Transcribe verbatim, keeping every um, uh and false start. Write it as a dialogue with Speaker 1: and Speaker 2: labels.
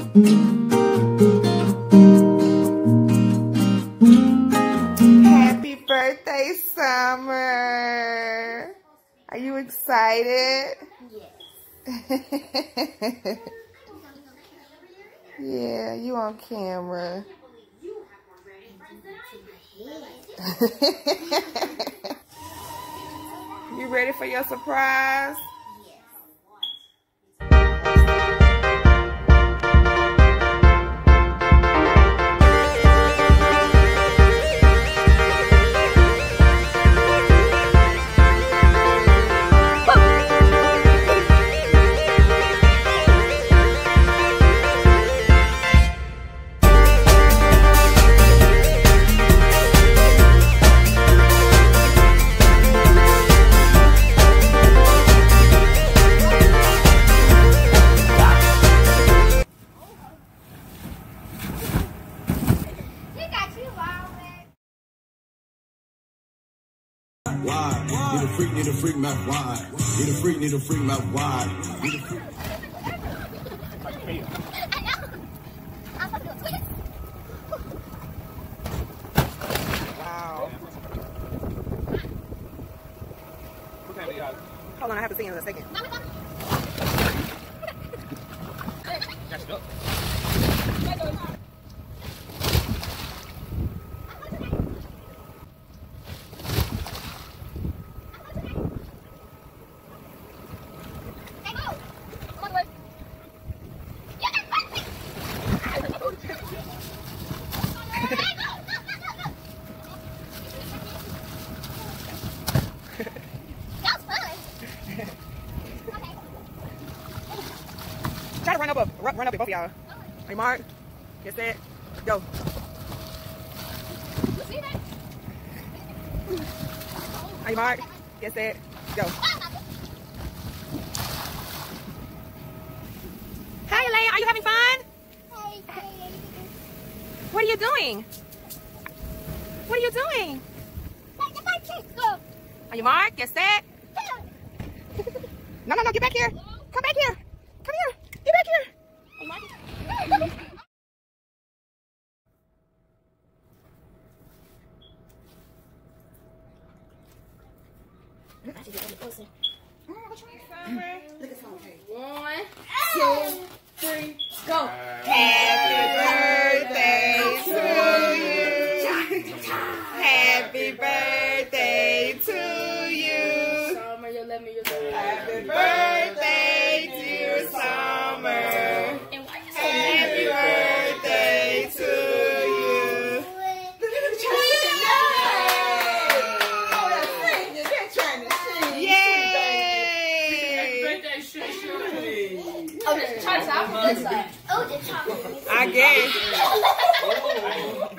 Speaker 1: Happy birthday, Summer. Are you excited? Yes. Yeah, you on camera. You ready for your surprise?
Speaker 2: Why? Need a freak, need a freak, map wide. Need a freak, need a freak, map wide. Need a freak.
Speaker 1: Wow. Hold on, I have to sing in a second. Try to run up a run, run up at both of y'all. Hey, Mark, get set, go. Hey, Mark, get set, go. Hey, Ilya, are you having fun? What are you doing? What are you doing? Are you Mark? Get set. No, no, no, get back here. Come back here. Come here. Get back here. Are you Mark?
Speaker 3: One, two, three, go.
Speaker 1: Happy birthday to you. Happy birthday to you.
Speaker 3: Summer, you let me.
Speaker 1: Happy birthday, dear Summer. Happy birthday to you. Oh, that's singing. They're trying to sing. Yay!
Speaker 3: Oh, there's chocolate on this side. Oh, there's chocolate.
Speaker 1: I guess.